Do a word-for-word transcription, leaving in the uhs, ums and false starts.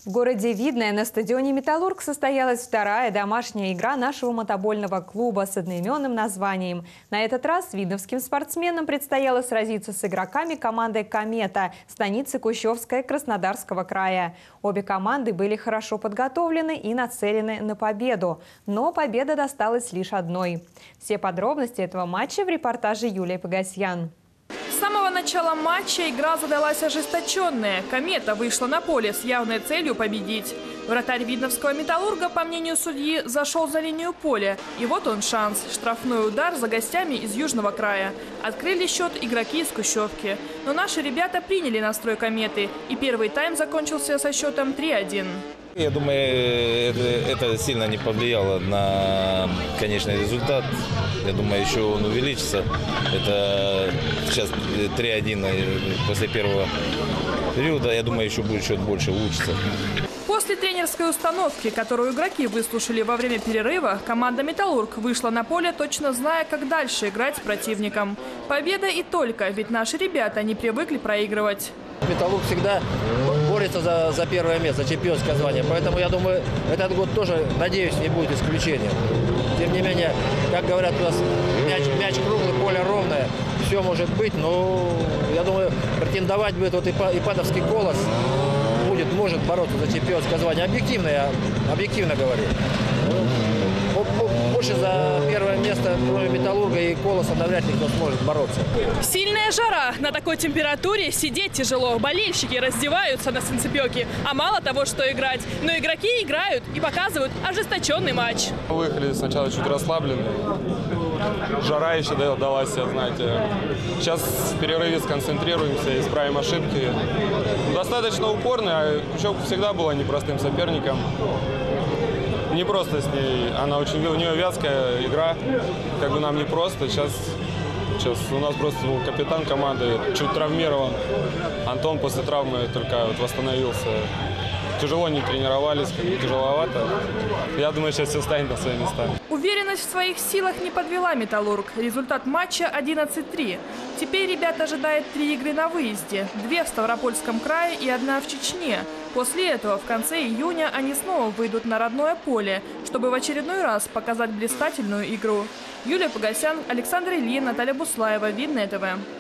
В городе Видное на стадионе «Металлург» состоялась вторая домашняя игра нашего мотобольного клуба с одноименным названием. На этот раз видновским спортсменам предстояло сразиться с игроками команды «Комета» станицы Кущевская Краснодарского края. Обе команды были хорошо подготовлены и нацелены на победу. Но победа досталась лишь одной. Все подробности этого матча в репортаже Юлии Погосьян. С самого начала матча игра задалась ожесточенная. «Комета» вышла на поле с явной целью победить. Вратарь видновского «Металлурга», по мнению судьи, зашел за линию поля. И вот он шанс. Штрафной удар за гостями из Южного края. Открыли счет игроки из Кущевки. Но наши ребята приняли настрой «Кометы». И первый тайм закончился со счетом три один. Я думаю, это, это сильно не повлияло на конечный результат. Я думаю, еще он увеличится. Это сейчас три один после первого периода. Я думаю, еще будет счет больше улучшиться. После тренерской установки, которую игроки выслушали во время перерыва, команда «Металлург» вышла на поле, точно зная, как дальше играть с противником. Победа и только, ведь наши ребята не привыкли проигрывать. «Металлург» всегда борется за, за первое место, за чемпионское звание. Поэтому, я думаю, этот год тоже, надеюсь, не будет исключением. Тем не менее, как говорят у нас, мяч, мяч круглый, поле ровное. Все может быть, но, я думаю, претендовать будет вот Ипатовский «Колос». Будет, может бороться за чемпионское звание. Объективно, я объективно говорю. Больше за первое место, кроме «Металлурга» и «Колоса», навряд ли кто сможет бороться. Сильная жара. На такой температуре сидеть тяжело. Болельщики раздеваются на солнцепёке. А мало того, что играть, но игроки играют и показывают ожесточенный матч. Выехали сначала чуть расслабленные. Жара еще далась, знаете. Сейчас в перерыве сконцентрируемся, исправим ошибки. Достаточно упорный, а Кущевка всегда была непростым соперником. Не просто с ней, она очень, у нее вязкая игра, как бы нам не просто. Сейчас, сейчас у нас просто ну, капитан команды чуть травмирован. Антон после травмы только вот восстановился. Тяжело не тренировались, как бы тяжеловато. Я думаю, сейчас все станет на свои места. Уверенность в своих силах не подвела «Металлург». Результат матча одиннадцать три. Теперь ребят ожидает три игры на выезде. Две в Ставропольском крае и одна в Чечне. После этого в конце июня они снова выйдут на родное поле, чтобы в очередной раз показать блистательную игру. Юлия Погосян, Александр Ильин, Наталья Буслаева, Видное ТВ.